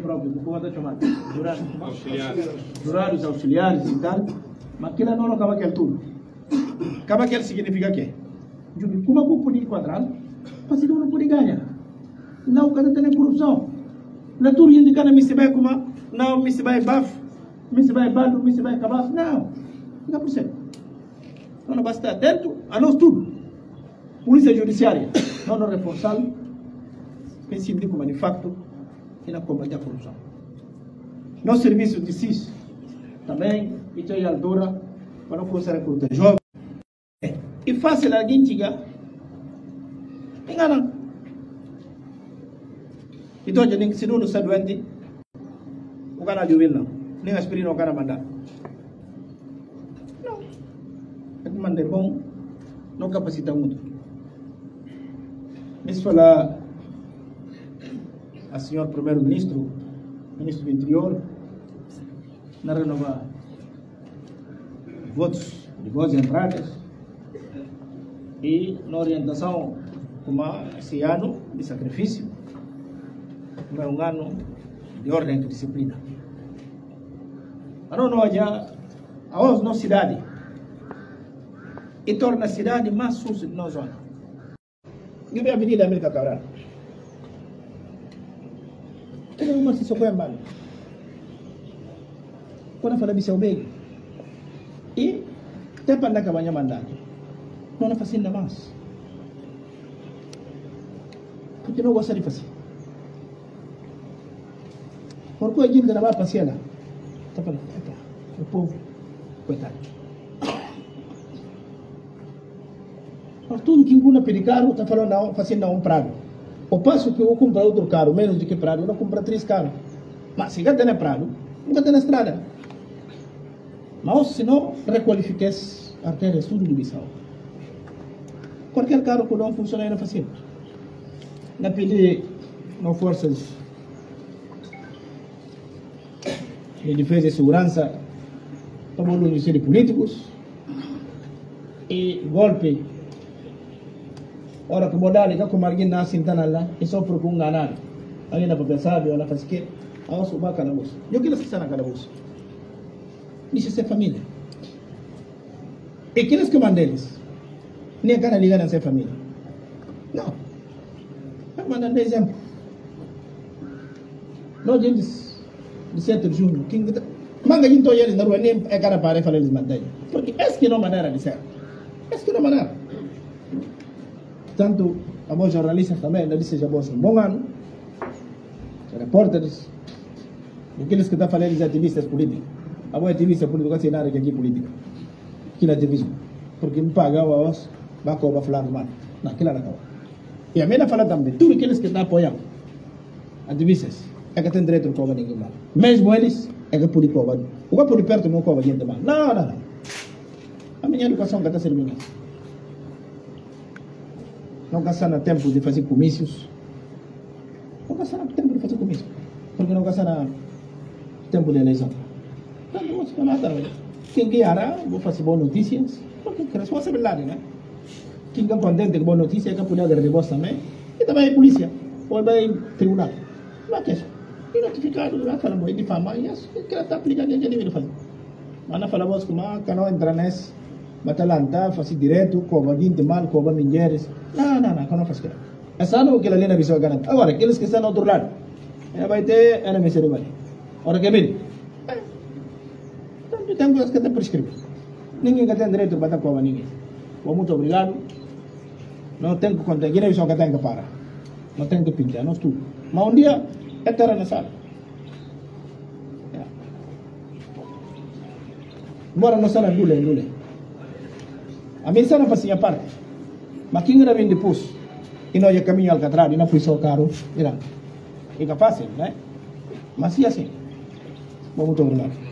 próprio, como está chamado? Jurários auxiliares e tal. Mas aquilo não acaba aquele tudo. Acaba aquele significa que? Como eu podia enquadrar? Mas se não pode ganhar. Não, cada tem corrupção. Na tudo indica na vai como não, vai bafo, vai bado, vai cabaço. Não. Fica por cento. Não basta atento a nós tudo. Polícia Judiciária, não é responsável, principalmente como de facto, e na combate à corrupção. Nosso serviço de SIS, também, e tem altura, para não começar a recrutar jovens. E fácil alguém chegar, engana. Então, a gente se não está doente, o cara de não, nem aspirina o cara mandar. Não. É que mandar bom, não capacita muito. Isso falar a senhor primeiro-ministro, ministro do interior, na renovar votos de boas entradas e na orientação como esse ano de sacrifício, como é um ano de ordem e disciplina. A não já a nossa cidade e torna a cidade mais suja de nossa zona. Eu vi a Avenida América Cabral. Tem uma se socorre mal. Quando fala de seu bem, e tem para andar banha mandado, não é fácil ainda mais. Porque não gosta de fazer. Porque a gente não vai passear lá. Está falando, o povo, coitado. Tudo que um pede caro, está falando não, fazendo um prado. O passo que eu vou comprar outro carro, menos do que prado, eu não compro 3 carros. Mas se não tem prado, nunca tem na estrada. Mas se não, requalifique as artérias, tudo de Bissau. Qualquer carro que não funciona, não faz. Na pedir, não forças de defesa e segurança, tomando o Ministério de Políticos, e golpe. Ora que modal ka como alguém nasce lá e só por um ganado. Alguém na papel sabe ou na faz que a osso vai cada bolsa. Eu quero estar na cada bolsa. Isso é família. E aqueles que mandam eles, nem a cara ligar a ser família. Não. Eu mando um exemplo. Nós eles de 7 de junho, quem manga gente eles na rua nem é cara para falar eles mandam. Porque esse que não maneira de ser. Esse que não maneira. Tanto a voz jornalistas também, ainda disse já um bom ano, repórteres, aqueles que estão falando de ativistas políticos. A voz ativista política não tem nada aqui política. Aquilo é ativismo. Porque me paga a voz, vai acabar falando mal. Não, aquilo não acaba. E a minha fala também, tudo aqueles que estão apoiando ativistas, é que tem direito a cobrar ninguém mal. Mesmo eles, é que pode cobrar. O que pode perto não cobra gente mal. Não. A minha educação que está servindo. Não gastar tempo de fazer comícios. Não gastar tempo de fazer comícios. Porque não gastar tempo de eleição. Então, quem ganhará, vou fazer boas notícias. Porque é responsabilidade, né? Quem está contente com boa notícia é que pode dar rebosta também. E também é polícia. Ou vai tribunal. Não é questão. E notificado, vai falar, vou difamar. E isso que ela está aplicando, a gente deve fazer. Mas não fala, como que não entra nesse. Batalanta, fazer direto, cobra gente mal, cobra mulheres. Não, não faz aquilo. Essa não é o que a lei na visão garante. Agora, aqueles que estão no outro lado, vai ter NMC de vale. Ora que bem. Então, tem coisas que estão prescritas. Ninguém tem direito a bater cobra ninguém. Muito obrigado. Não tem que contar. Aqui na visão que tem que parar. Não tem que pintar, não tudo. Mas dia, é terra na sala. Embora não seja lule. A mensagem fazia parte. Mas quem era bem depois, e não ia caminho ao contrário, e não foi só o carro, era. Fica fácil, né? Mas sim assim. Muito obrigado.